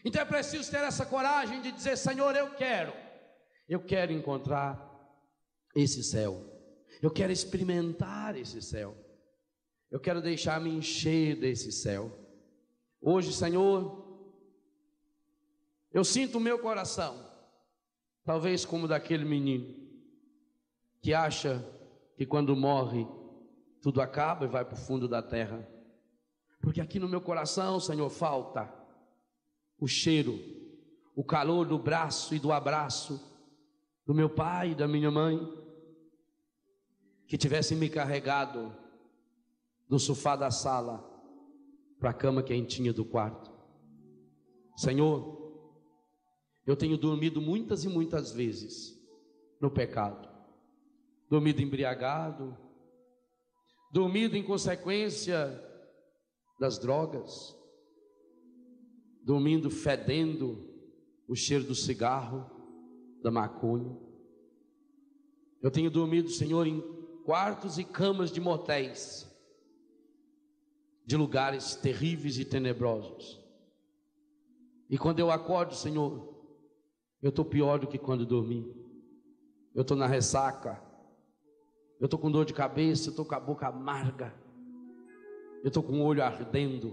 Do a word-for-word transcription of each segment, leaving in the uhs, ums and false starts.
Então é preciso ter essa coragem de dizer: Senhor, eu quero, eu quero encontrar esse céu, eu quero experimentar esse céu, eu quero deixar-me encher desse céu. Hoje, Senhor, eu sinto o meu coração, talvez como daquele menino que acha que quando morre tudo acaba e vai para o fundo da terra, porque aqui no meu coração, Senhor, falta o cheiro, o calor do braço e do abraço do meu pai e da minha mãe, que tivessem me carregado do sofá da sala para a cama quentinha do quarto. Senhor, eu tenho dormido muitas e muitas vezes no pecado, dormido embriagado, dormido em consequência das drogas, dormindo fedendo o cheiro do cigarro, da maconha. Eu tenho dormido, Senhor, em quartos e camas de motéis, de lugares terríveis e tenebrosos. E quando eu acordo, Senhor, eu estou pior do que quando dormi. Eu estou na ressaca, eu estou com dor de cabeça, eu estou com a boca amarga, eu estou com o olho ardendo,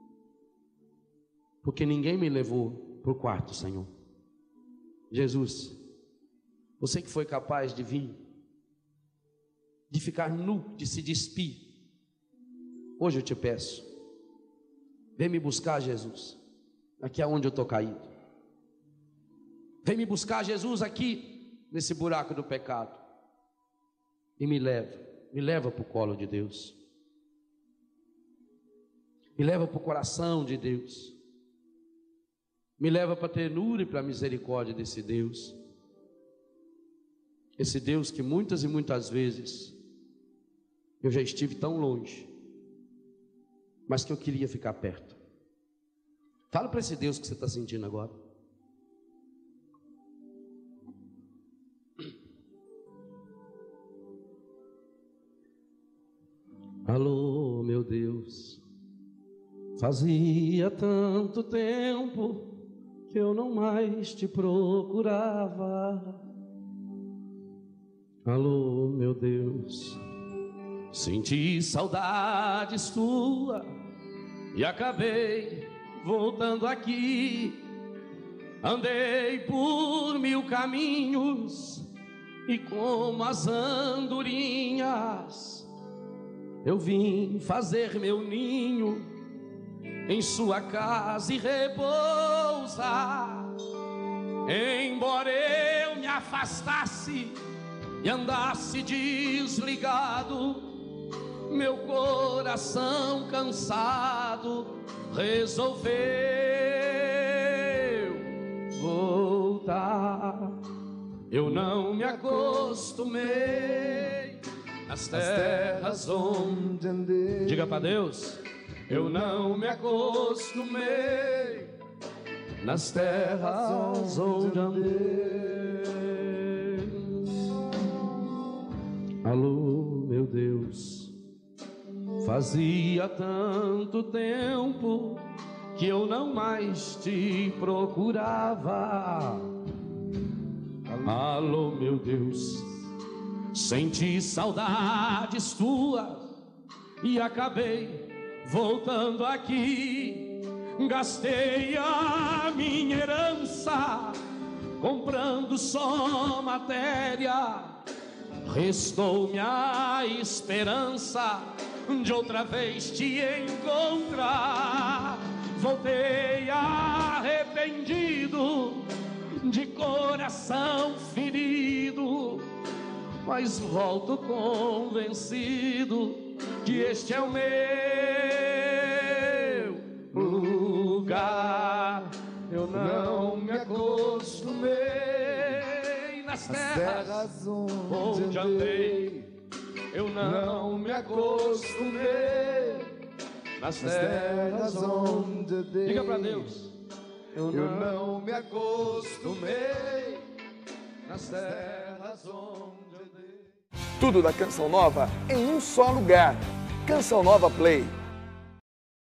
porque ninguém me levou para o quarto, Senhor. Jesus, você que foi capaz de vir, de ficar nu, de se despir, hoje eu te peço, vem me buscar, Jesus, aqui aonde eu estou caído. Vem me buscar, Jesus, aqui nesse buraco do pecado, e me leva, me leva para o colo de Deus, me leva para o coração de Deus, me leva para a ternura e para a misericórdia desse Deus, esse Deus que muitas e muitas vezes eu já estive tão longe, mas que eu queria ficar perto. Fala para esse Deus que você está sentindo agora. Alô, meu Deus, fazia tanto tempo que eu não mais te procurava. Alô, meu Deus, senti saudades tua e acabei voltando aqui. Andei por mil caminhos e como as andorinhas eu vim fazer meu ninho em sua casa e repousar. Embora eu me afastasse e andasse desligado, meu coração cansado resolveu voltar. Eu não me acostumei nas terras onde andei. Diga para Deus. Eu não me acostumei nas terras onde andei. Alô, meu Deus, fazia tanto tempo que eu não mais te procurava. Alô, meu Deus, senti saudades tuas e acabei voltando aqui. Gastei a minha herança comprando só matéria. Restou-me a esperança de outra vez te encontrar. Voltei arrependido, de coração ferido, mas volto convencido que este é o meu lugar. Eu não me acostumei nas terras onde andei. Eu não me acostumei nas terras onde andei. Diga para Deus. Eu não me acostumei nas terras onde andei. Tudo da Canção Nova em um só lugar. Canção Nova Play.